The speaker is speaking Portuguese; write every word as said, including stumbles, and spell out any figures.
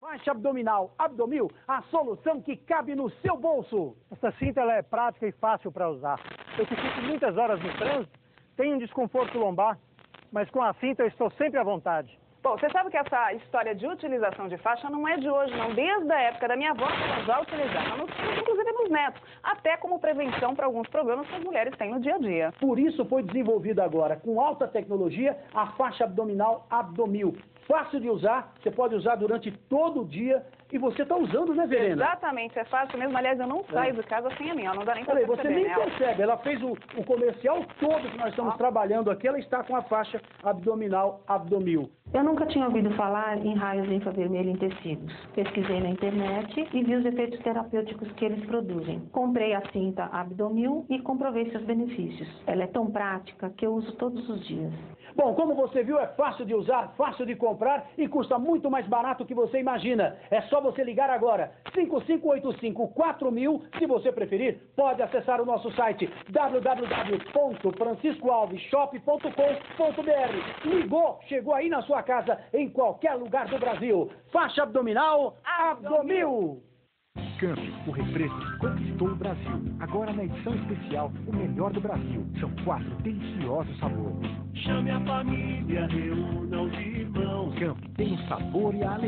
Faixa abdominal Abdomil, a solução que cabe no seu bolso. Essa cinta ela é prática e fácil para usar. Eu que fico muitas horas no trânsito, tenho um desconforto lombar, mas com a cinta eu estou sempre à vontade. Bom, você sabe que essa história de utilização de faixa não é de hoje, não. Desde a época da minha avó, ela já utilizava nos filhos, inclusive nos netos, até como prevenção para alguns problemas que as mulheres têm no dia a dia. Por isso foi desenvolvida agora, com alta tecnologia, a faixa abdominal Abdomil. Fácil de usar, você pode usar durante todo o dia e você está usando, né, Verena? Exatamente, é fácil mesmo. Aliás, eu não saio é. de casa sem a minha, não dá nem para perceber. Você nem né? percebe, ela fez o, o comercial todo que nós estamos ah. trabalhando aqui, ela está com a faixa abdominal Abdomil. Eu nunca tinha ouvido falar em raios infravermelho em tecidos. Pesquisei na internet e vi os efeitos terapêuticos que eles produzem. Comprei a cinta Abdomil e comprovei seus benefícios. Ela é tão prática que eu uso todos os dias. Bom, como você viu, é fácil de usar, fácil de comprar e custa muito mais barato que você imagina. É só você ligar agora, cinco cinco oito cinco, quatro mil. Se você preferir, pode acessar o nosso site w w w ponto francisco alves shop ponto com ponto b r. Ligou, chegou aí na sua casa, em qualquer lugar do Brasil. Faixa abdominal Abdomil. Camp, o refresco que conquistou o Brasil. Agora na edição especial, o melhor do Brasil. São quatro deliciosos sabores. Chame a família, reúna os irmãos. Camp tem o sabor e a alegria.